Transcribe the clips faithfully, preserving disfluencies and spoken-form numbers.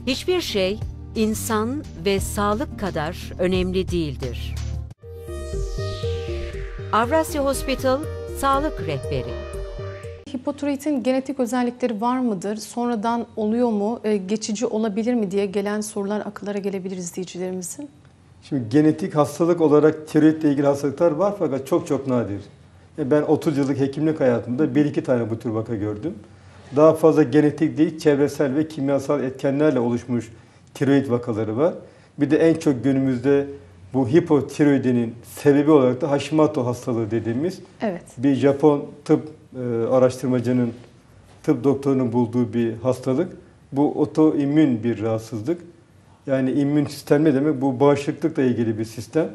Hiçbir şey insan ve sağlık kadar önemli değildir. Avrasya Hospital Sağlık Rehberi. Hipotiroidin genetik özellikleri var mıdır? Sonradan oluyor mu? E, geçici olabilir mi diye gelen sorular akıllara gelebilir izleyicilerimizin. Şimdi genetik hastalık olarak tiroidle ilgili hastalıklar var fakat çok çok nadir. Ben otuz yıllık hekimlik hayatımda bir iki tane bu tür vaka gördüm. Daha fazla genetik değil, çevresel ve kimyasal etkenlerle oluşmuş tiroid vakaları var. Bir de en çok günümüzde bu hipotiroidinin sebebi olarak da Hashimoto hastalığı dediğimiz evet. bir Japon tıp e, araştırmacının, tıp doktorunun bulduğu bir hastalık. Bu otoimmün bir rahatsızlık. Yani immün sistem ne demek? Bu bağışıklıkla ilgili bir sistem.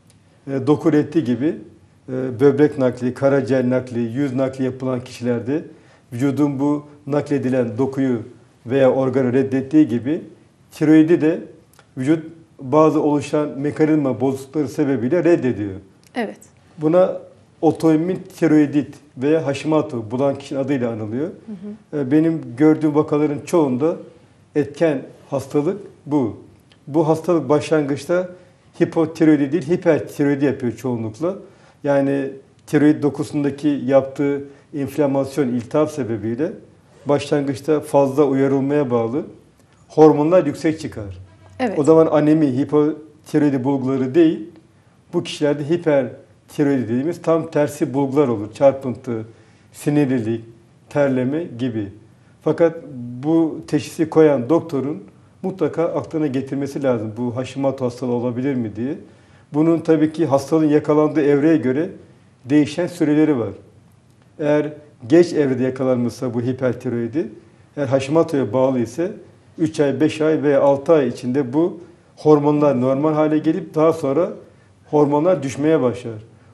E, doku reddi gibi e, böbrek nakli, karaciğer nakli, yüz nakli yapılan kişilerde vücudun bu nakledilen dokuyu veya organı reddettiği gibi tiroidi de vücut bazı oluşan mekanizma bozuklukları sebebiyle reddediyor. Evet. Buna otoimmün tiroidit veya Hashimoto bulan kişinin adıyla anılıyor. Hı hı. Benim gördüğüm vakaların çoğunda etken hastalık bu. Bu hastalık başlangıçta hipotiroidi değil, hipertiroidi yapıyor çoğunlukla. Yani tiroid dokusundaki yaptığı inflamasyon, iltihap sebebiyle başlangıçta fazla uyarılmaya bağlı hormonlar yüksek çıkar. Evet. O zaman anemi, hipotiroidi bulguları değil, bu kişilerde hipertiroidi dediğimiz tam tersi bulgular olur. Çarpıntı, sinirlilik, terleme gibi. Fakat bu teşhisi koyan doktorun mutlaka aklına getirmesi lazım. Bu Hashimoto hastalığı olabilir mi diye. Bunun tabii ki hastalığın yakalandığı evreye göre değişen süreleri var. Eğer geç evrede yakalanmışsa bu hipertiroidi, eğer Hashimoto'ya bağlı ise üç ay, beş ay veya altı ay içinde bu hormonlar normal hale gelip daha sonra hormonlar düşmeye başlar.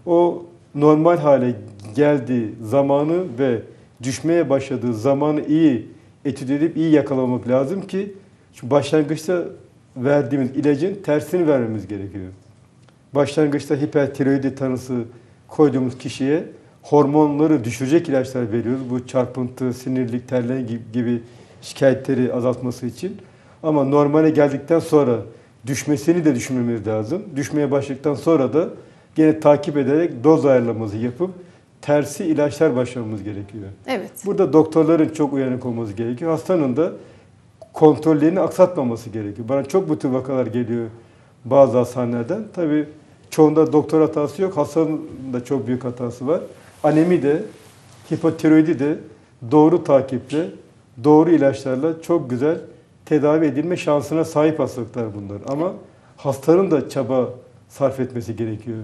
O normal hale geldiği zamanı ve düşmeye başladığı zamanı iyi etüt edip iyi yakalamak lazım ki şu başlangıçta verdiğimiz ilacın tersini vermemiz gerekiyor. Başlangıçta hipertiroidi tanısı koyduğumuz kişiye hormonları düşürecek ilaçlar veriyoruz. Bu çarpıntı, sinirlik, terleme gibi şikayetleri azaltması için. Ama normale geldikten sonra düşmesini de düşünmemiz lazım. Düşmeye başladıktan sonra da gene takip ederek doz ayarlaması yapıp tersi ilaçlar başlamamız gerekiyor. Evet. Burada doktorların çok uyanık olması gerekiyor. Hastanın da kontrollerini aksatmaması gerekiyor. Bana çok bu tür vakalar geliyor bazı hastanelerden. Tabii çoğunda doktor hatası yok. Hastanın da çok büyük hatası var. Anemi de, hipotiroidi de doğru takiple, doğru ilaçlarla çok güzel tedavi edilme şansına sahip hastalıklar bunlar. Ama hastanın da çaba sarf etmesi gerekiyor.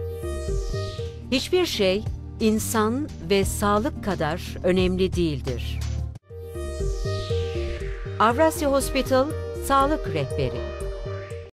Hiçbir şey insan ve sağlık kadar önemli değildir. Avrasya Hospital Sağlık Rehberi.